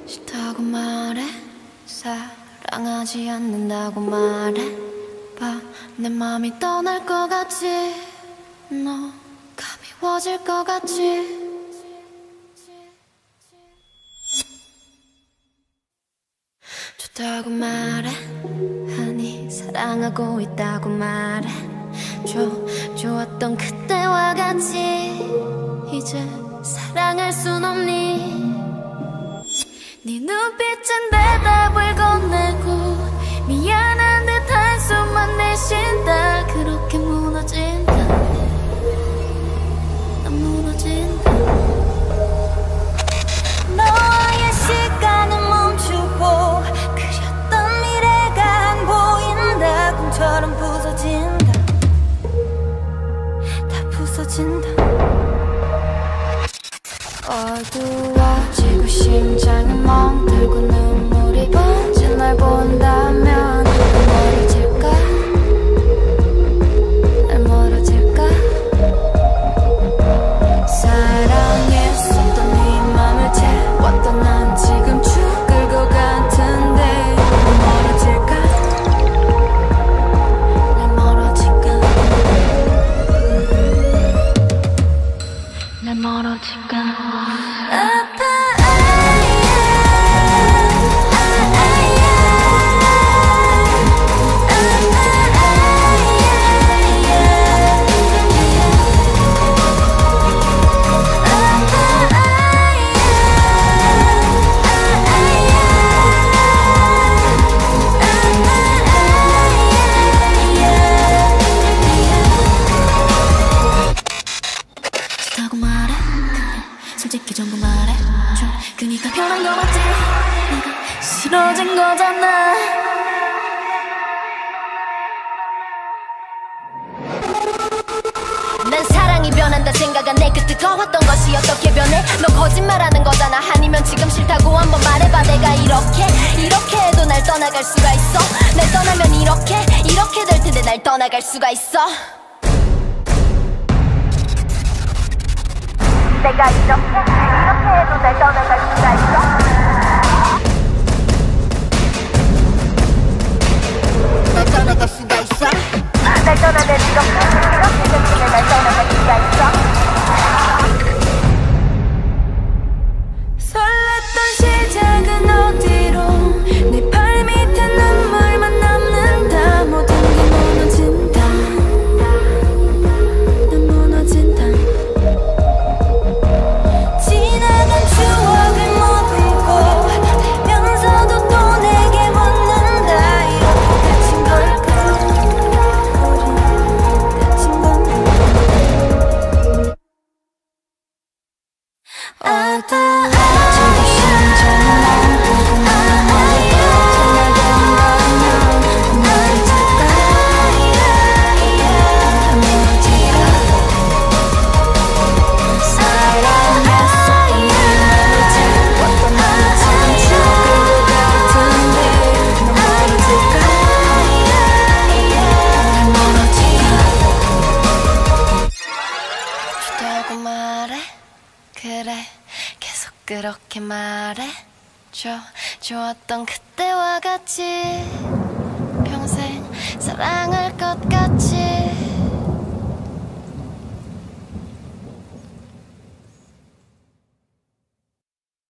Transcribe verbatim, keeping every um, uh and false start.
싫다고 말해, 사랑하지 않는다고 말해봐. 내 맘이 떠날 것 같지, 너가 미워질 것 같지. 좋다고 말해, 아니 사랑하고 있다고 말해. 줘, 좋았던 그때와 같이 이제 사랑할 순 없니? 네 눈빛은 대답을 건네고 미안한 듯 한숨만 내쉰다. 그렇게 무너진다, 난 무너진다. 너와의 시간은 멈추고 그렸던 미래가 안 보인다. 꿈처럼 부서진다, 다 부서진다. 어두워지고 심장이 멍들고 눈물이 번진 날 본다면 날 멀어질까? 날 멀어질까? 사랑했었던 네 맘을 채웠던 난 지금 죽을 것 같은데 날 멀어질까? 날 멀어질까? 날 멀어질까? 싫다고 말해, 솔직히 전부 말해줘. 그니까 편한 거 맞지? 내가 싫어진 거잖아. 난 사랑이 변한다 생각한 내 그 뜨거웠던 것이 어떻게 변해? 너 거짓말하는 거잖아. 아니면 지금 싫다고 한번 말해봐. 내가 이렇게 이렇게 해도 날 떠나갈 수가 있어? 날 떠나면 이렇게 이렇게 될 텐데 날 떠나갈 수가 있어? 내가 이렇게 이렇게 해도 날 떠나갈 수가 있어? 날 떠나갈 수가 있어? 날 떠나면 이렇게 이렇게 될 텐데 날 떠나갈 수가 있어? 설렜던 시작은 어디로? 네 발 밑에 눈물만 남는다. 모든 게 무너진다, 난 무너진다. 지나간 추억을 못 잊고 면서도 또 내게 묻는다. 이렇게 갇힌 걸까? 우리 갇힌 건가? 어두워지고 심장이 멈추고 눈물이 번진 날 본다면 날 멀어질까? 날 멀어질까? 사랑했었던 네 맘을 채웠던 난 지금 죽을 것 같은데 날 멀어질까? 날 멀어질까? 좋다고 말해, 그래 계속 그렇게 말해줘. 좋았던 그때와 같이 평생 사랑할 것 같아.